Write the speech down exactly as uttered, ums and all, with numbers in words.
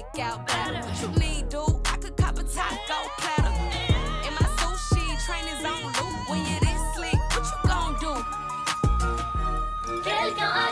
stick out better. What you need, dude? I could cop a taco platter. And my sushi train is on loop. When you this slick, what you gon' do? Quelqu'un